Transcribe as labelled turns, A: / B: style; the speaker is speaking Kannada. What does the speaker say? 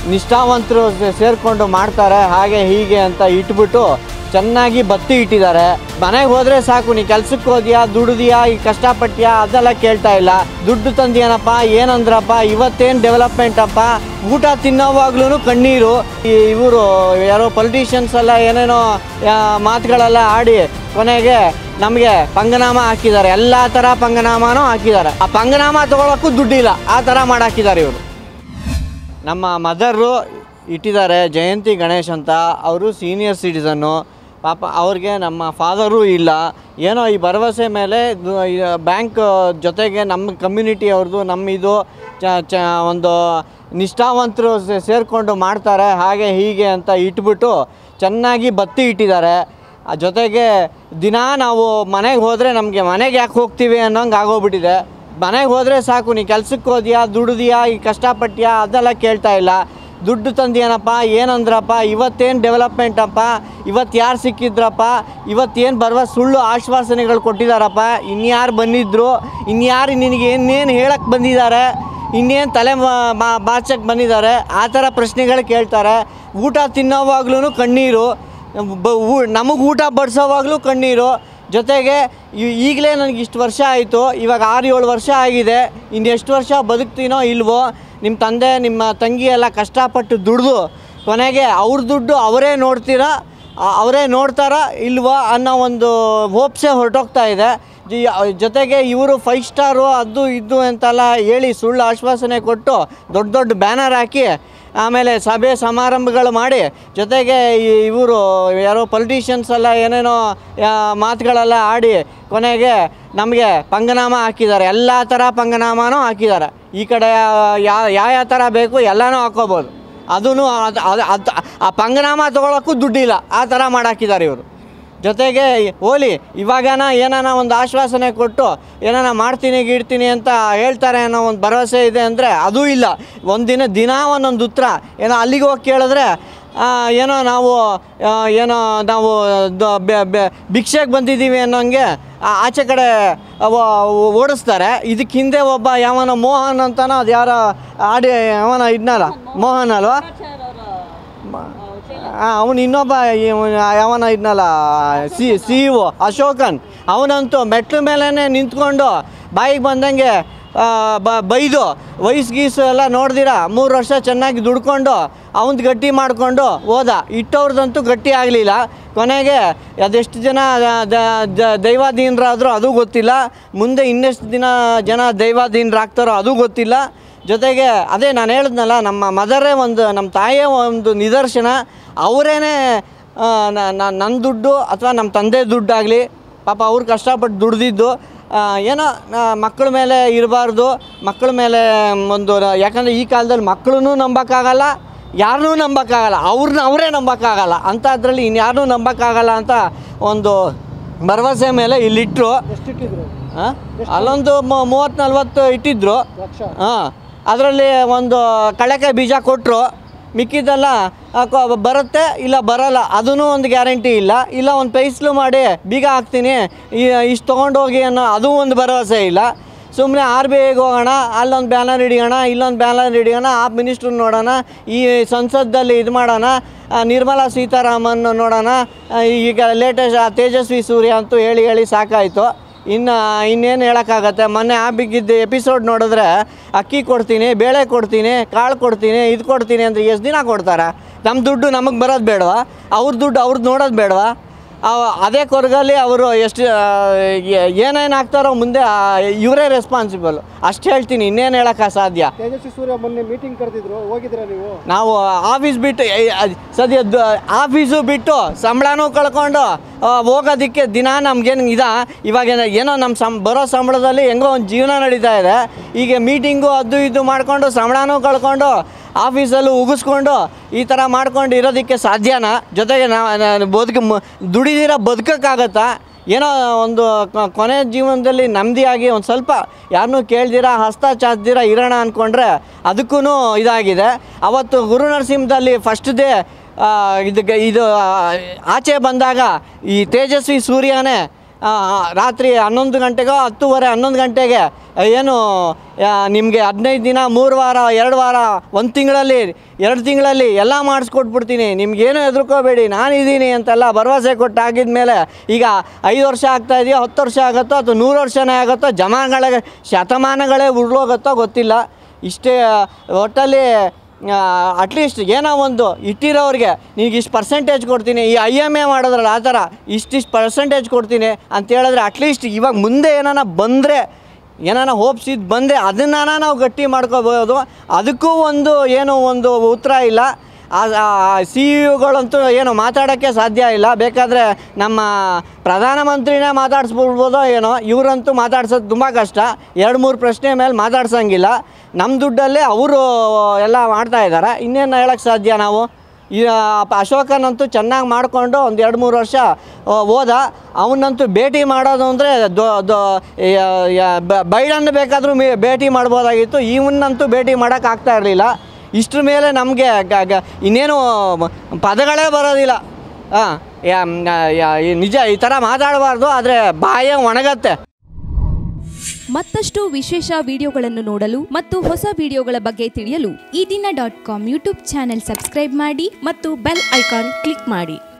A: ನಿಷ್ಠಾವಂತರು ಸೇರಿಕೊಂಡು ಮಾಡ್ತಾರೆ ಹಾಗೆ ಹೀಗೆ ಅಂತ ಇಟ್ಬಿಟ್ಟು ಚೆನ್ನಾಗಿ ಬತ್ತಿ ಇಟ್ಟಿದ್ದಾರೆ. ಮನೆಗೆ ಹೋದರೆ ಸಾಕು, ನೀ ಕೆಲ್ಸಕ್ಕೆ ಹೋದ್ಯಾ, ದುಡಿದ್ಯಾ, ಈ ಕಷ್ಟಪಟ್ಟ್ಯಾ ಅದೆಲ್ಲ ಕೇಳ್ತಾ ಇಲ್ಲ. ದುಡ್ಡು ತಂದೇನಪ್ಪ, ಏನಂದ್ರಪ್ಪ, ಇವತ್ತೇನು ಡೆವಲಪ್ಮೆಂಟಪ್ಪ, ಊಟ ತಿನ್ನೋವಾಗ್ಲೂ ಕಣ್ಣೀರು. ಇವರು ಯಾರೋ ಪೊಲಿಟಿಷಿಯನ್ಸ್ ಎಲ್ಲ ಏನೇನೋ ಮಾತುಗಳೆಲ್ಲ ಆಡಿ ಕೊನೆಗೆ ನಮಗೆ ಪಂಗನಾಮ ಹಾಕಿದ್ದಾರೆ. ಎಲ್ಲ ಥರ ಪಂಗನಾಮನೂ ಹಾಕಿದ್ದಾರೆ. ಆ ಪಂಗನಾಮ ತೊಗೊಳಕ್ಕೂ ದುಡ್ಡಿಲ್ಲ, ಆ ಥರ ಮಾಡಾಕಿದ್ದಾರೆ ಇವರು. ನಮ್ಮ ಮದರ್ರು ಇಟ್ಟಿದ್ದಾರೆ ಜಯಂತಿ ಗಣೇಶ್ ಅಂತ. ಅವರು ಸೀನಿಯರ್ ಸಿಟಿಸನ್ನು. ಪಾಪ ಅವ್ರಿಗೆ ನಮ್ಮ ಫಾದರು ಇಲ್ಲ. ಏನೋ ಈ ಭರವಸೆ ಮೇಲೆ ಬ್ಯಾಂಕ್ ಜೊತೆಗೆ ನಮ್ಮ ಕಮ್ಯುನಿಟಿ ಅವ್ರದ್ದು ನಮ್ಮಿದು ಒಂದು ನಿಷ್ಠಾವಂತರು ಸೇರಿಕೊಂಡು ಮಾಡ್ತಾರೆ ಹಾಗೆ ಹೀಗೆ ಅಂತ ಇಟ್ಬಿಟ್ಟು ಚೆನ್ನಾಗಿ ಬತ್ತಿ ಇಟ್ಟಿದ್ದಾರೆ. ಜೊತೆಗೆ ದಿನ ನಾವು ಮನೆಗೆ ಹೋದರೆ ನಮಗೆ ಮನೆಗೆ ಯಾಕೆ ಹೋಗ್ತೀವಿ ಅನ್ನೋಂಗೆ ಆಗೋಗ್ಬಿಟ್ಟಿದೆ. ಮನೆಗೆ ಹೋದರೆ ಸಾಕು, ನೀ ಕೆಲ್ಸಕ್ಕೆ ಹೋದ್ಯಾ, ದುಡಿದ್ಯಾ, ಈ ಕಷ್ಟಪಟ್ಟ್ಯಾ ಅದೆಲ್ಲ ಕೇಳ್ತಾ ಇಲ್ಲ. ದುಡ್ಡು ತಂದೇನಪ್ಪ, ಏನಂದ್ರಪ್ಪ, ಇವತ್ತೇನು ಡೆವಲಪ್ಮೆಂಟಪ್ಪ, ಇವತ್ತು ಯಾರು ಸಿಕ್ಕಿದ್ರಪ್ಪ, ಇವತ್ತೇನು ಸುಳ್ಳು ಆಶ್ವಾಸನೆಗಳು ಕೊಟ್ಟಿದ್ದಾರಪ್ಪ, ಇನ್ಯಾರು ಬಂದಿದ್ದರು, ಇನ್ಯಾರು ನಿನಗೆ ಇನ್ನೇನು ಹೇಳಕ್ಕೆ ಬಂದಿದ್ದಾರೆ, ಇನ್ನೇನು ತಲೆ ಬಾಚಕ್ಕೆ ಬಂದಿದ್ದಾರೆ, ಆ ಥರ ಪ್ರಶ್ನೆಗಳು ಕೇಳ್ತಾರೆ. ಊಟ ತಿನ್ನೋವಾಗ್ಲೂ ಕಣ್ಣೀರು, ನಮಗೆ ಊಟ ಬಡಿಸೋವಾಗಲೂ ಕಣ್ಣೀರು. ಜೊತೆಗೆ ಈಗಲೇ ನನಗೆ ಇಷ್ಟು ವರ್ಷ ಆಯಿತು, ಇವಾಗ 6-7 ವರ್ಷ ಆಗಿದೆ, ಇನ್ನೆಷ್ಟು ವರ್ಷ ಬದುಕ್ತೀನೋ ಇಲ್ವೋ, ನಿಮ್ಮ ತಂದೆ ನಿಮ್ಮ ತಂಗಿ ಎಲ್ಲ ಕಷ್ಟಪಟ್ಟು ದುಡಿದು ಕೊನೆಗೆ ಅವ್ರ ದುಡ್ಡು ಅವರೇ ನೋಡ್ತಾರ ಇಲ್ವೋ ಅನ್ನೋ ಒಂದು ಹೋಪ್ಸೆ ಹೊರಟೋಗ್ತಾ ಇದೆ. ಜೊತೆಗೆ ಇವರು 5 ಸ್ಟಾರು ಅದು ಇದು ಅಂತೆಲ್ಲ ಹೇಳಿ ಸುಳ್ಳು ಆಶ್ವಾಸನೆ ಕೊಟ್ಟು ದೊಡ್ಡ ದೊಡ್ಡ ಬ್ಯಾನರ್ ಹಾಕಿ ಆಮೇಲೆ ಸಭೆ ಸಮಾರಂಭಗಳು ಮಾಡಿ ಜೊತೆಗೆ ಇವರು ಯಾರೋ ಪೊಲಿಟಿಷಿಯನ್ಸ್ ಎಲ್ಲ ಏನೇನೋ ಮಾತುಗಳೆಲ್ಲ ಆಡಿ ಕೊನೆಗೆ ನಮಗೆ ಪಂಗನಾಮ ಹಾಕಿದ್ದಾರೆ. ಎಲ್ಲ ಥರ ಪಂಗನಾಮನೂ ಹಾಕಿದ್ದಾರೆ. ಈ ಕಡೆ ಯಾವ ಥರ ಬೇಕು ಎಲ್ಲನೂ ಹಾಕ್ಕೋಬೋದು. ಅದೂ ಆ ಪಂಗನಾಮ ತೊಗೊಳಕ್ಕೂ ದುಡ್ಡಿಲ್ಲ, ಆ ಥರ ಮಾಡಾಕಿದ್ದಾರೆ ಇವರು. ಜೊತೆಗೆ ಹೋಲಿ ಇವಾಗನ ಏನಾನ ಒಂದು ಆಶ್ವಾಸನೆ ಕೊಟ್ಟು ಏನಾನ ಮಾಡ್ತೀನಿ ಅಂತ ಹೇಳ್ತಾರೆ ಅನ್ನೋ ಒಂದು ಭರವಸೆ ಇದೆ ಅಂದರೆ ಅದೂ ಇಲ್ಲ. ದಿನ ಒಂದೊಂದು ಉತ್ತರ. ಏನೋ ಅಲ್ಲಿಗೆ ಹೋಗಿ ಕೇಳಿದ್ರೆ ಏನೋ ನಾವು ಭಿಕ್ಷೆಗೆ ಬಂದಿದ್ದೀವಿ ಅನ್ನೋಂಗೆ ಆಚೆ ಕಡೆ ಓಡಿಸ್ತಾರೆ. ಇದಕ್ಕೆ ಹಿಂದೆ ಒಬ್ಬ ಯಾವನೋ ಮೋಹನ್ ಅಂತನೋ ಅದು ಯಾರೋ ಅವನ ಇದ್ನಲ್ಲ, ಮೋಹನ್ ಅಲ್ವಾ, ಅವನು ಇನ್ನೊಬ್ಬ ಯಾವನ ಇದ್ನಲ್ಲ CEO ಅಶೋಕನ್, ಅವನಂತೂ ಮೆಟ್ಲು ಮೇಲೇ ನಿಂತ್ಕೊಂಡು ಬಾಯಿಗೆ ಬಂದಂಗೆ ಬೈದು ವಯಸ್ಸು ಎಲ್ಲ ನೋಡ್ದಿರ 3 ವರ್ಷ ಚೆನ್ನಾಗಿ ದುಡ್ಕೊಂಡು ಅವನು ಗಟ್ಟಿ ಮಾಡಿಕೊಂಡು ಹೋದ. ಇಟ್ಟವ್ರದಂತೂ ಗಟ್ಟಿ ಆಗಲಿಲ್ಲ. ಕೊನೆಗೆ ಅದೆಷ್ಟು ಜನ ದೈವಾಧೀನರಾದರೂ ಅದು ಗೊತ್ತಿಲ್ಲ. ಮುಂದೆ ಇನ್ನೆಷ್ಟು ಜನ ದೈವಾಧೀನರಾಗ್ತಾರೋ ಅದು ಗೊತ್ತಿಲ್ಲ. ಜೊತೆಗೆ ಅದೇ ನಾನು ಹೇಳಿದ್ನಲ್ಲ, ನಮ್ಮ ಮದರೇ ನಮ್ಮ ತಾಯಿಯೇ ಒಂದು ನಿದರ್ಶನ. ಅವರೇನೆ ನನ್ನ ದುಡ್ಡು ಅಥವಾ ನಮ್ಮ ತಂದೆ ದುಡ್ಡಾಗಲಿ ಪಾಪ ಅವ್ರು ಕಷ್ಟಪಟ್ಟು ದುಡ್ದಿದ್ದು ಏನೋ ಮಕ್ಕಳ ಮೇಲೆ ಇರಬಾರ್ದು. ಮಕ್ಕಳ ಮೇಲೆ ಒಂದು, ಯಾಕಂದರೆ ಈ ಕಾಲದಲ್ಲಿ ಮಕ್ಕಳನ್ನೂ ನಂಬೋಕ್ಕಾಗಲ್ಲ, ಯಾರನ್ನೂ ನಂಬೋಕ್ಕಾಗಲ್ಲ, ಅವರೇ ನಂಬೋಕ್ಕಾಗಲ್ಲ. ಅಂಥದ್ರಲ್ಲಿ ಇನ್ಯಾರನ್ನೂ ನಂಬೋಕ್ಕಾಗಲ್ಲ ಅಂತ ಒಂದು ಭರವಸೆ ಮೇಲೆ ಇಲ್ಲಿಟ್ಟರು. ಅಲ್ಲೊಂದು 30-40 ಇಟ್ಟಿದ್ರು. ಅದರಲ್ಲಿ ಒಂದು ಕಳೆಕಾಯಿ ಬೀಜ ಕೊಟ್ಟರು. ಮಿಕ್ಕಿದ್ದೆಲ್ಲ ಬರುತ್ತೆ ಇಲ್ಲ ಬರಲ್ಲ, ಅದೂ ಒಂದು ಗ್ಯಾರಂಟಿ ಇಲ್ಲ ಒಂದು ಪೈಸ್ಲು ಮಾಡಿ ಬೀಗ ಹಾಕ್ತೀನಿ ಇಷ್ಟು ತೊಗೊಂಡೋಗಿ ಅನ್ನೋ ಅದು ಒಂದು ಭರವಸೆ ಇಲ್ಲ. ಸುಮ್ಮನೆ RBIಗೆ ಹೋಗೋಣ, ಅಲ್ಲೊಂದು ಬ್ಯಾನರ್ ಹಿಡಿಯೋಣ, ಇಲ್ಲೊಂದು ಬ್ಯಾನರ್ ಹಿಡಿಯೋಣ, ಆ ಮಿನಿಸ್ಟ್ರನ್ನ ನೋಡೋಣ, ಈ ಸಂಸದಲ್ಲಿ ಇದು ಮಾಡೋಣ, ನಿರ್ಮಲಾ ಸೀತಾರಾಮನ್ ನೋಡೋಣ, ಈಗ ಲೇಟೆಸ್ಟ್ ತೇಜಸ್ವಿ ಸೂರ್ಯ ಅಂತೂ ಹೇಳಿ ಸಾಕಾಯಿತು. ಇನ್ನೇನು ಹೇಳೋಕ್ಕಾಗತ್ತೆ. ಮೊನ್ನೆ ಬಿಗಿದ್ದು ಎಪಿಸೋಡ್ ನೋಡಿದ್ರೆ ಅಕ್ಕಿ ಕೊಡ್ತೀನಿ, ಬೇಳೆ ಕೊಡ್ತೀನಿ, ಕಾಳು ಕೊಡ್ತೀನಿ, ಇದು ಕೊಡ್ತೀನಿ ಅಂದರೆ ಎಷ್ಟು ದಿನ ಕೊಡ್ತಾರೆ? ನಮ್ಮ ದುಡ್ಡು ನಮಗೆ ಬರೋದು ಬೇಡವಾ? ಅವ್ರ ದುಡ್ಡು ಅವ್ರದ್ದು ನೋಡೋದು ಬೇಡವಾ? ಅದೇ ಕೊರಗಲ್ಲಿ ಅವರು ಎಷ್ಟು ಏನೇನು ಆಗ್ತಾರೋ ಮುಂದೆ ಇವರೇ ರೆಸ್ಪಾನ್ಸಿಬಲ್. ಅಷ್ಟು ಹೇಳ್ತೀನಿ, ಇನ್ನೇನು ಹೇಳೋಕ್ಕೆ ಸಾಧ್ಯ.
B: ತೇಜಸ್ವಿ ಸೂರ್ಯ ಮೊನ್ನೆ ಮೀಟಿಂಗ್ ಕರೆದಿದ್ರು, ಹೋಗಿದ್ದೀರಾ ನೀವು?
A: ನಾವು ಆಫೀಸ್ ಬಿಟ್ಟು ಆಫೀಸು ಬಿಟ್ಟು ಸಂಬಳನೂ ಕಳ್ಕೊಂಡು ಹೋಗೋದಕ್ಕೆ ದಿನ ನಮಗೇನು ಇವಾಗ ಏನೋ ನಮ್ಮ ಬರೋ ಸಂಬಳದಲ್ಲಿ ಹೆಂಗೋ ಒಂದು ಜೀವನ ನಡೀತಾ ಇದೆ. ಈಗ ಮೀಟಿಂಗು ಅದು ಇದು ಮಾಡಿಕೊಂಡು ಸಂಬಳನೂ ಕಳ್ಕೊಂಡು ಆಫೀಸಲ್ಲೂ ಉಗಿಸ್ಕೊಂಡು ಈ ಥರ ಮಾಡ್ಕೊಂಡು ಇರೋದಕ್ಕೆ ಸಾಧ್ಯನಾ? ಜೊತೆಗೆ ದುಡಿದಿರೋ ಬದುಕೋಕ್ಕಾಗತ್ತಾ? ಏನೋ ಒಂದು ಕೊನೆ ಜೀವನದಲ್ಲಿ ನೆಮ್ಮದಿಯಾಗಿ ಒಂದು ಸ್ವಲ್ಪ ಯಾರನ್ನೂ ಕೇಳ್ದಿರ ಹಸ್ತ ಚಾಚ್ದಿರ ಇರೋಣ ಅಂದ್ಕೊಂಡ್ರೆ ಅದಕ್ಕೂ ಇದಾಗಿದೆ. ಅವತ್ತು ಗುರುನರಸಿಂಹದಲ್ಲಿ ಫಸ್ಟ್ ಡೇ ಇದು ಆಚೆ ಬಂದಾಗ ಈ ತೇಜಸ್ವಿ ಸೂರ್ಯನೇ ರಾತ್ರಿ 11 ಗಂಟೆಗೋ 10:30 11 ಗಂಟೆಗೆ ಏನು ನಿಮಗೆ 15 ದಿನ 3 ವಾರ 2 ವಾರ 1 ತಿಂಗಳಲ್ಲಿ 2 ತಿಂಗಳಲ್ಲಿ ಎಲ್ಲ ಮಾಡಿಸ್ಕೊಟ್ಬಿಡ್ತೀನಿ, ನಿಮ್ಗೇನು ಹೆದರ್ಕೋಬೇಡಿ ನಾನಿದ್ದೀನಿ ಅಂತೆಲ್ಲ ಭರವಸೆ ಕೊಟ್ಟಾಗಿದ ಮೇಲೆ ಈಗ 5 ವರ್ಷ ಆಗ್ತಾಯಿದೆಯೋ 10 ವರ್ಷ ಆಗುತ್ತೋ ಅಥವಾ 100 ವರ್ಷನೇ ಆಗುತ್ತೋ ಶತಮಾನಗಳೇ ಉರುಳೋಗುತ್ತೋ ಗೊತ್ತಿಲ್ಲ. ಇಷ್ಟೇ ಒಟ್ಟಲ್ಲಿ ಅಟ್ಲೀಸ್ಟ್ ಏನೋ ಒಂದು ಇಟ್ಟಿರೋರಿಗೆ ನಿನಗೆ ಇಷ್ಟು ಪರ್ಸೆಂಟೇಜ್ ಕೊಡ್ತೀನಿ, ಈ IMA ಮಾಡೋದ್ರಲ್ಲ ಆ ಥರ ಇಷ್ಟಿಷ್ಟು ಪರ್ಸೆಂಟೇಜ್ ಕೊಡ್ತೀನಿ ಅಂತ ಹೇಳಿದ್ರೆ ಅಟ್ಲೀಸ್ಟ್ ಇವಾಗ ಮುಂದೆ ಏನಾನ ಬಂದರೆ ಏನಾನ ಹೋಪ್ಸ್ ಇದು ಬಂದರೆ ಅದನ್ನು ನಾವು ಗಟ್ಟಿ ಮಾಡ್ಕೋಬೋದು. ಅದಕ್ಕೂ ಏನೋ ಒಂದು ಉತ್ತರ ಇಲ್ಲ. CEOಗಳಂತೂ ಏನು ಮಾತಾಡೋಕ್ಕೆ ಸಾಧ್ಯ ಇಲ್ಲ. ಬೇಕಾದರೆ ನಮ್ಮ ಪ್ರಧಾನಮಂತ್ರಿನೇ ಮಾತಾಡಿಸ್ಬಿಡ್ಬೋದೋ ಏನೋ, ಇವರಂತೂ ಮಾತಾಡ್ಸೋದು ತುಂಬ ಕಷ್ಟ. 2-3 ಪ್ರಶ್ನೆ ಮೇಲೆ ಮಾತಾಡ್ಸೋಂಗಿಲ್ಲ. ನಮ್ಮ ದುಡ್ಡಲ್ಲೇ ಅವರು ಎಲ್ಲ ಮಾಡ್ತಾಯಿದ್ದಾರೆ, ಇನ್ನೇನು ಹೇಳೋಕ್ಕೆ ಸಾಧ್ಯ ನಾವು. ಈ ಅಶೋಕನಂತೂ ಚೆನ್ನಾಗಿ ಮಾಡಿಕೊಂಡು ಒಂದು 2-3 ವರ್ಷ ಹೋದ. ಅವನಂತೂ ಭೇಟಿ ಮಾಡೋದು ಅಂದರೆ ಬೈಡನ್ ಬೇಕಾದರೂ ಭೇಟಿ ಮಾಡ್ಬೋದಾಗಿತ್ತು, ಇವನ್ನಂತೂ ಭೇಟಿ ಮಾಡೋಕ್ಕಾಗ್ತಾ ಇರಲಿಲ್ಲ. ಇಷ್ಟ್ರ ಮೇಲೆ ನಮಗೆ ಇನ್ನೇನು ಪದಗಳೇ ಬರೋದಿಲ್ಲ. ನಿಜ ಈ ಥರ ಮಾತಾಡಬಾರ್ದು, ಆದರೆ ಬಾಯೇ ಒಣಗತ್ತೆ.
C: ಮತ್ತಷ್ಟು ವಿಶೇಷ ವಿಡಿಯೋಗಳನ್ನು ನೋಡಲು ಮತ್ತು ಹೊಸ ವಿಡಿಯೋಗಳ ಬಗ್ಗೆ ತಿಳಿಯಲು
D: ಈ ದಿನ .com ಯೂಟ್ಯೂಬ್ ಚಾನೆಲ್ ಸಬ್ಸ್ಕ್ರೈಬ್ ಮಾಡಿ
C: ಮತ್ತು ಬೆಲ್ ಐಕಾನ್ ಕ್ಲಿಕ್ ಮಾಡಿ.